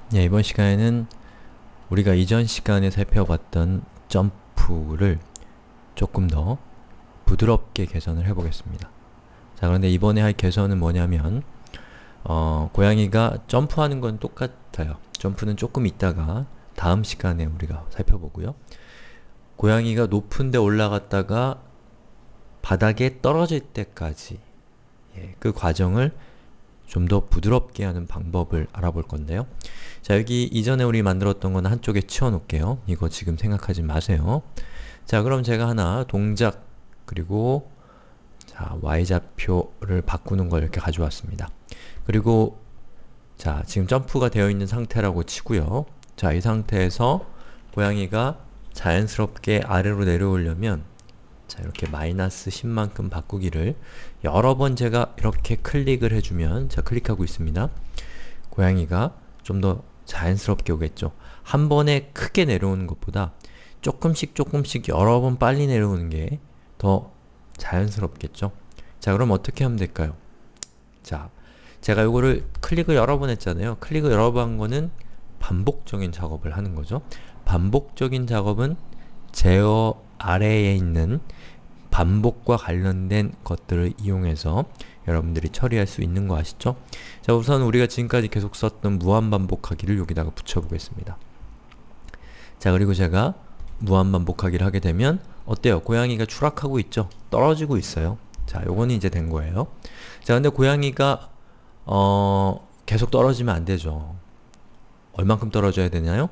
이번 시간에는 우리가 이전 시간에 살펴봤던 점프를 조금 더 부드럽게 개선을 해보겠습니다. 자, 그런데 이번에 할 개선은 뭐냐면 고양이가 점프하는 건 똑같아요. 점프는 조금 있다가 다음 시간에 우리가 살펴보고요. 고양이가 높은 데 올라갔다가 바닥에 떨어질 때까지 그 과정을 좀 더 부드럽게 하는 방법을 알아볼 건데요. 자, 여기 이전에 우리 만들었던 건 한쪽에 치워놓을게요. 이거 지금 생각하지 마세요. 자, 그럼 제가 하나 동작 그리고 자, y좌표를 바꾸는 걸 이렇게 가져왔습니다. 그리고 자, 지금 점프가 되어 있는 상태라고 치고요. 자, 이 상태에서 고양이가 자연스럽게 아래로 내려오려면 자, 이렇게 마이너스 10만큼 바꾸기를 여러 번 제가 이렇게 클릭을 해주면 자, 클릭하고 있습니다. 고양이가 좀 더 자연스럽게 오겠죠. 한 번에 크게 내려오는 것보다 조금씩 여러 번 빨리 내려오는 게 더 자연스럽겠죠. 자, 그럼 어떻게 하면 될까요? 자, 제가 요거를 클릭을 여러 번 했잖아요. 클릭을 여러 번 한 거는 반복적인 작업을 하는 거죠. 반복적인 작업은 제어 아래에 있는 반복과 관련된 것들을 이용해서 여러분들이 처리할 수 있는 거 아시죠? 자, 우선 우리가 지금까지 계속 썼던 무한반복하기를 여기다가 붙여보겠습니다. 자, 그리고 제가 무한반복하기를 하게 되면 어때요? 고양이가 추락하고 있죠? 떨어지고 있어요. 자, 요거는 이제 된 거예요. 자, 근데 고양이가 계속 떨어지면 안 되죠. 얼만큼 떨어져야 되나요?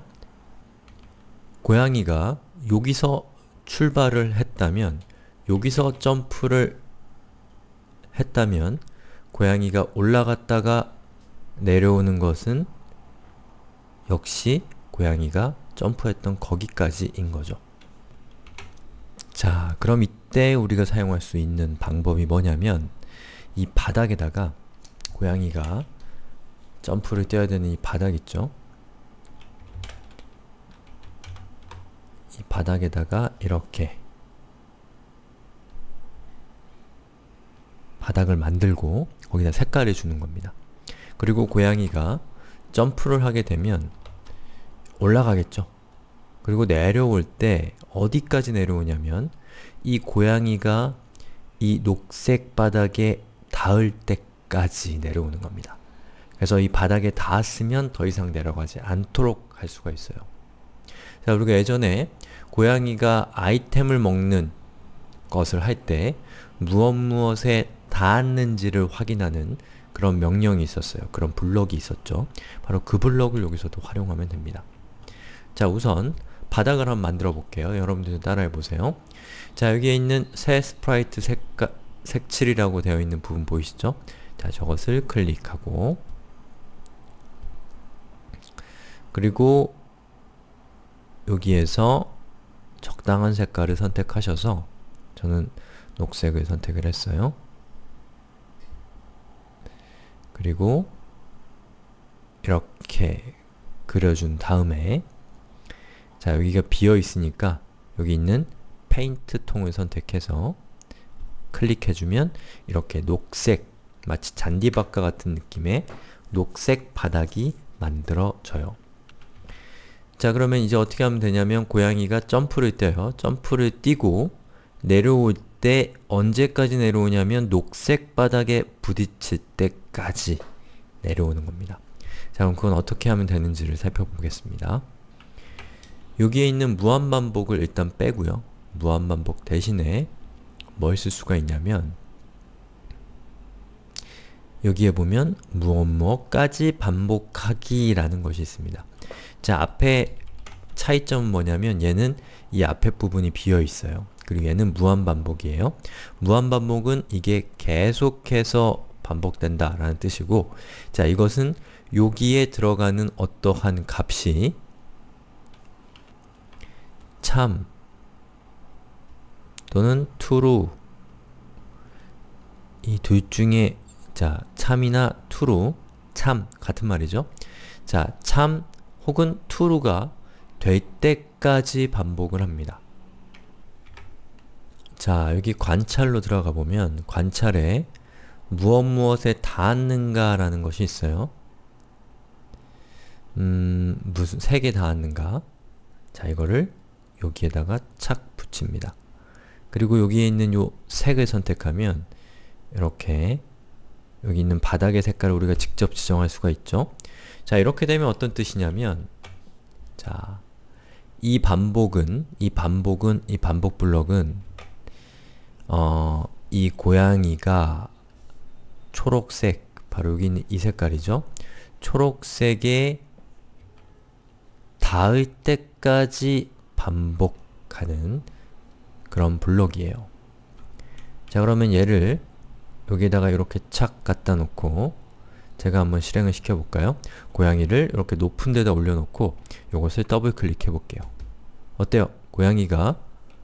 고양이가 여기서 출발을 했다면 여기서 점프를 했다면 고양이가 올라갔다가 내려오는 것은 역시 고양이가 점프했던 거기까지인 거죠. 자, 그럼 이때 우리가 사용할 수 있는 방법이 뭐냐면 이 바닥에다가 고양이가 점프를 뛰어야 되는 이 바닥 있죠? 이 바닥에다가 이렇게 바닥을 만들고 거기다 색깔을 주는 겁니다. 그리고 고양이가 점프를 하게 되면 올라가겠죠. 그리고 내려올 때 어디까지 내려오냐면 이 고양이가 이 녹색 바닥에 닿을 때까지 내려오는 겁니다. 그래서 이 바닥에 닿았으면 더 이상 내려가지 않도록 할 수가 있어요. 자, 우리가 예전에 고양이가 아이템을 먹는 것을 할 때 무엇에 닿았는지를 확인하는 그런 명령이 있었어요. 그런 블럭이 있었죠. 바로 그 블럭을 여기서도 활용하면 됩니다. 자, 우선 바닥을 한번 만들어 볼게요. 여러분들도 따라해 보세요. 자, 여기에 있는 새 스프라이트 색칠이라고 되어 있는 부분 보이시죠? 자, 저것을 클릭하고 그리고 여기에서 적당한 색깔을 선택하셔서 저는 녹색을 선택을 했어요. 그리고 이렇게 그려준 다음에 자, 여기가 비어 있으니까 여기 있는 페인트 통을 선택해서 클릭해주면 이렇게 녹색, 마치 잔디밭과 같은 느낌의 녹색 바닥이 만들어져요. 자, 그러면 이제 어떻게 하면 되냐면 고양이가 점프를 뛰어요. 점프를 뛰고 내려올 때 언제까지 내려오냐면 녹색 바닥에 부딪힐 때까지 내려오는 겁니다. 자, 그럼 그건 어떻게 하면 되는지를 살펴보겠습니다. 여기에 있는 무한반복을 일단 빼고요. 무한반복 대신에 뭘 쓸 수가 있냐면 여기에 보면 무엇까지 반복하기 라는 것이 있습니다. 자, 앞에 차이점은 뭐냐면 얘는 이 앞에 부분이 비어 있어요. 그리고 얘는 무한반복이에요. 무한반복은 이게 계속해서 반복된다 라는 뜻이고 자, 이것은 여기에 들어가는 어떠한 값이 참 또는 true 이 둘 중에 자, 참이나 true, 참 같은 말이죠. 자, 참 혹은 true가 될 때까지 반복을 합니다. 자, 여기 관찰로 들어가 보면 관찰에 무엇에 닿았는가 라는 것이 있어요. 무슨 색에 닿았는가? 자, 이거를 여기에다가 착 붙입니다. 그리고 여기에 있는 요 색을 선택하면 이렇게 여기 있는 바닥의 색깔을 우리가 직접 지정할 수가 있죠. 자, 이렇게 되면 어떤 뜻이냐면, 자, 이 반복 블럭은 이 고양이가 초록색, 바로 여기 있는 이 색깔이죠. 초록색에 닿을 때까지 반복하는 그런 블럭이에요. 자, 그러면 얘를 여기에다가 이렇게 착 갖다 놓고 제가 한번 실행을 시켜볼까요? 고양이를 이렇게 높은 데다 올려놓고 이것을 더블 클릭해 볼게요. 어때요? 고양이가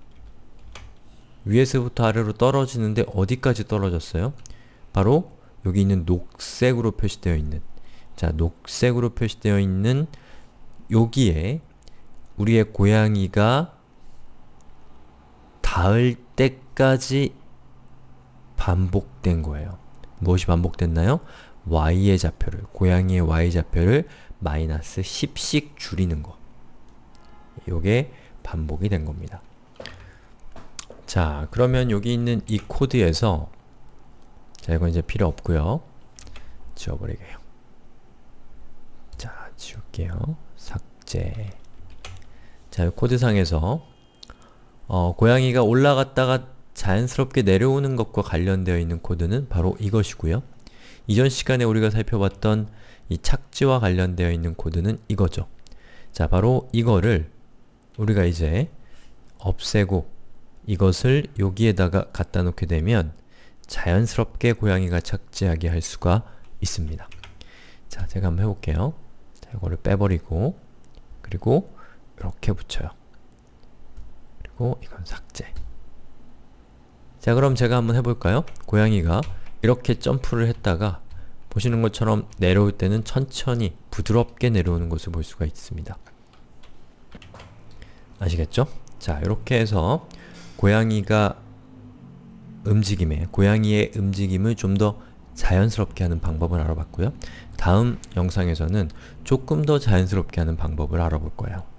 위에서부터 아래로 떨어지는데 어디까지 떨어졌어요? 바로 여기 있는 녹색으로 표시되어 있는, 자, 녹색으로 표시되어 있는 여기에 우리의 고양이가 닿을 때까지 반복된 거예요. 무엇이 반복됐나요? y의 좌표를, 고양이의 y좌표를 마이너스 10씩 줄이는 거. 요게 반복이 된 겁니다. 자, 그러면 여기 있는 이 코드에서, 자, 이건 이제 필요 없고요. 지워버리게요. 자, 지울게요. 삭제. 자, 이 코드상에서 고양이가 올라갔다가 자연스럽게 내려오는 것과 관련되어 있는 코드는 바로 이것이고요. 이전 시간에 우리가 살펴봤던 이 착지와 관련되어 있는 코드는 이거죠. 자, 바로 이거를 우리가 이제 없애고 이것을 여기에다가 갖다 놓게 되면 자연스럽게 고양이가 착지하게 할 수가 있습니다. 자, 제가 한번 해볼게요. 자, 이거를 빼버리고 그리고 이렇게 붙여요. 그리고 이건 삭제. 자, 그럼 제가 한번 해볼까요? 고양이가 이렇게 점프를 했다가 보시는 것처럼 내려올 때는 천천히 부드럽게 내려오는 것을 볼 수가 있습니다. 아시겠죠? 자, 이렇게 해서 고양이의 움직임을 좀 더 자연스럽게 하는 방법을 알아봤고요. 다음 영상에서는 조금 더 자연스럽게 하는 방법을 알아볼 거예요.